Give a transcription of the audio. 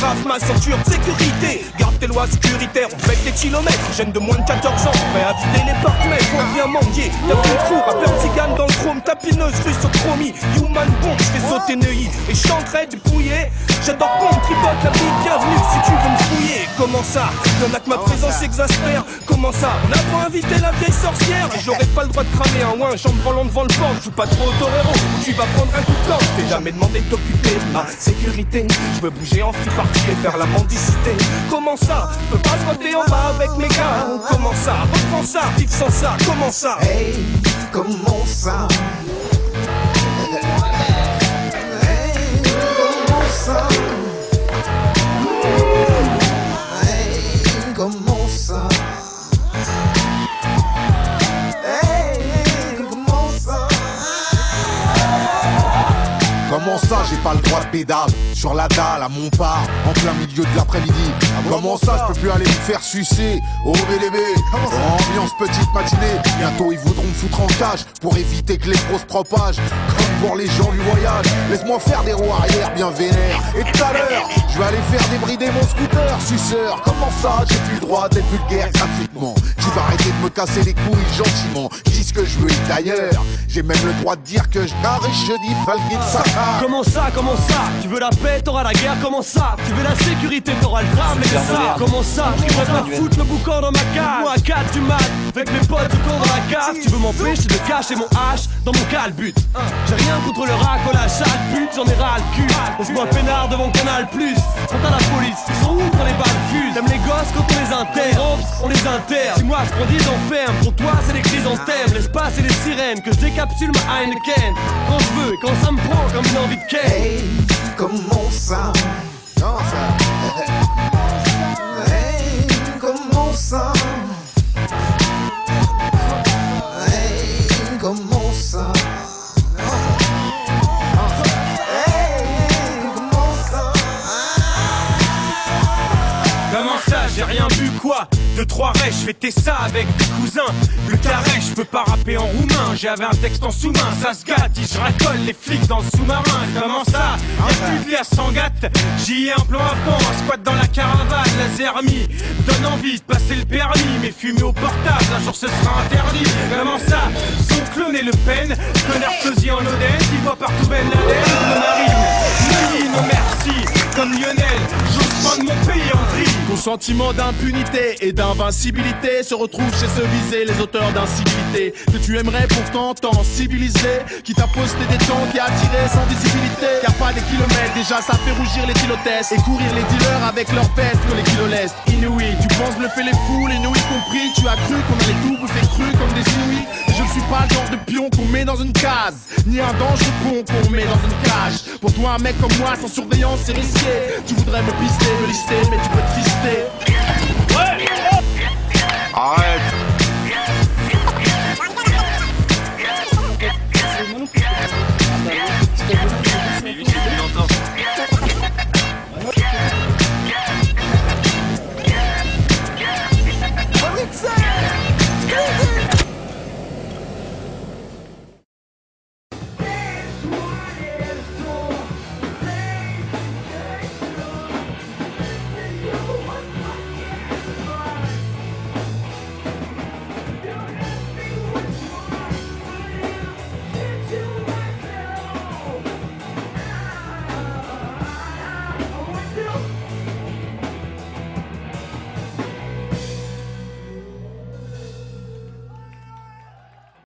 grave ma ceinture de sécurité. Garde tes lois sécuritaires, on fait des kilomètres. Jeune de moins de 14 ans, prêt à vider les porte-mètres. On vient mendier, y'a plus de trou, rappeur tzigane dans le chrome. Tapineuse, russe sur chromie, human bomb, j'fais sauter Neuilly. Et j'chanterai dépouillé, j'adore pompe, tripote la vie, bienvenue si tu veux me fouiller. Comment ça, y'en a que ma présence exaspère. Comment ça, on a pas invité la vieille sorcière. Et j'aurais pas le droit de cramer un ouin, jambe branlant devant le port. J'joue pas trop au torero, tu vas prendre un coup de planche. T'es jamais demandé de t'occuper de ma sécurité. J'veux bouger en free party et faire la mendicité. Comment ça, j'peux pas se en bas avec mes gars. Comment ça, reprends ça, vivre sans ça. Comment ça, hey, comment ça? Hey, comment ça? Hey, comment ça? Hey, comment ça? Comment ça, j'ai pas le droit de pédale sur la dalle à Montparts en plein milieu de l'après-midi? Comment ça, je peux plus aller me faire sucer? Oh bébé, ambiance petite matinée. Bientôt ils voudront me foutre en cage pour éviter que les pros se propagent. Comme pour les gens du voyage, laisse-moi faire des roues arrière bien vénères. Et tout à l'heure, je vais aller faire débrider mon scooter, suceur. Comment ça, j'ai plus le droit d'être vulgaire gratuitement? Tu vas arrêter de me casser les couilles gentiment. Dis ce que je veux et d'ailleurs, j'ai même le droit de dire que je n'arriche, je dis falguer de ça. comment ça, tu veux la paix, t'auras la guerre. Comment ça, tu veux la sécurité, t'auras le drame. Et ça, comment ça, je pourrais pas foutre le boucan dans ma cage. Moi à 4 du mat, avec mes potes autour dans la cave. Tu veux m'empêcher de cacher mon H dans mon calbut. J'ai rien contre le racolage, sale pute, j'en ai ras le cul. On se voit peinard devant Canal Plus. Quant à la police, ils sont où quand les balles fusent? T'aimes les gosses quand on les interne, on les interne. Si moi je prends 10 enfermes, pour toi c'est les chrysanthèmes. L'espace et les sirènes, que je décapsule ma Heineken. Quand je veux et quand ça me prend comme une envie de ken. Hey, comment ça? Non, ça. Hey, comment ça? Hey, comment ça? Hey, comment ça? Comment ça, j'ai rien vu quoi? 2-3 rêches, je fêtais ça avec des cousins. Le carré, je peux pas rapper en roumain. J'avais un texte en sous-main, ça se gâte. Je racole les flics dans le sous-marin. Comment ça? Y'a plus de lias sans gâte. J'y ai un plan à fond, un squat dans la caravane. Laser mis, donne envie de passer le permis. Mais fumer au portable, un jour ce sera interdit. Comment ça? Son clone et Le Pen. Connard sosie en Oden, qui voit partout Ben Laden. Marine, Neuilly, non merci. Comme Lionel, j'ose prendre mon pays en vrille. Ton sentiment d'impunité et d'invincibilité se retrouve chez ceux visés, les auteurs d'incivilité que tu aimerais pourtant t'en civiliser, qui t'a posté des temps, qui a attiré sans visibilité. Y'a pas des kilomètres, déjà ça fait rougir les kilotestes et courir les dealers avec leurs vestes que les kilolestes. Inouï, tu penses bluffer les fous, les nouilles compris. Tu as cru qu'on allait tout bouffer cru comme des inouïs. Et je ne suis pas le genre de pion qu'on met dans une case, ni un dangereux con qu'on met dans une cage. Pour toi un mec comme moi sans surveillance c'est risqué. Tu voudrais me pister, me lister, mais tu peux te fister. Arrête.